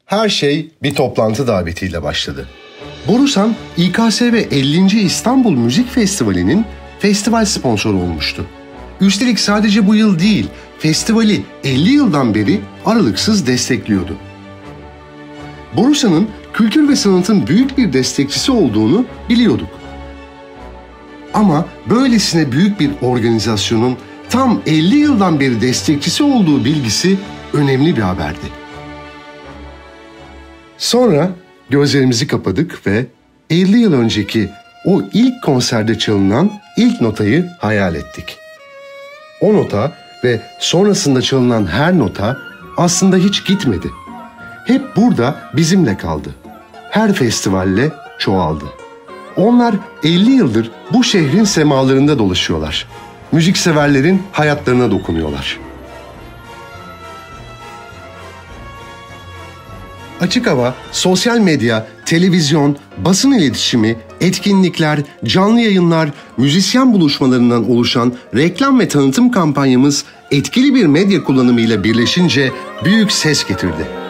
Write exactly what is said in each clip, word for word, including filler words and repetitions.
Her şey bir toplantı davetiyle başladı. Borusan, İ K S V ellinci İstanbul Müzik Festivali'nin festival sponsoru olmuştu. Üstelik sadece bu yıl değil, festivali elli yıldan beri aralıksız destekliyordu. Borusan'ın kültür ve sanatın büyük bir destekçisi olduğunu biliyorduk. Ama böylesine büyük bir organizasyonun tam elli yıldan beri destekçisi olduğu bilgisi önemli bir haberdi. Sonra gözlerimizi kapadık ve elli yıl önceki o ilk konserde çalınan ilk notayı hayal ettik. O nota ve sonrasında çalınan her nota aslında hiç gitmedi. Hep burada bizimle kaldı. Her festivalle çoğaldı. Onlar elli yıldır bu şehrin semalarında dolaşıyorlar. Müzikseverlerin hayatlarına dokunuyorlar. Açık hava, sosyal medya, televizyon, basın iletişimi, etkinlikler, canlı yayınlar, müzisyen buluşmalarından oluşan reklam ve tanıtım kampanyamız etkili bir medya kullanımıyla birleşince büyük ses getirdi.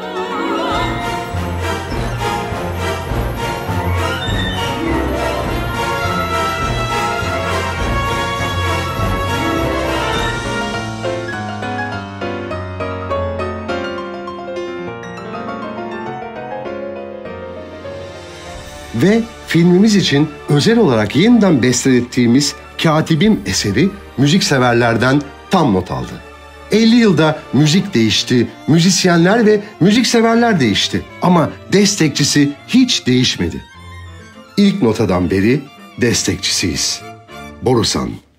Ve filmimiz için özel olarak yeniden bestelettiğimiz Katibim eseri müzikseverlerden tam not aldı. elli yılda müzik değişti, müzisyenler ve müzikseverler değişti ama destekçisi hiç değişmedi. İlk notadan beri destekçisiyiz. Borusan.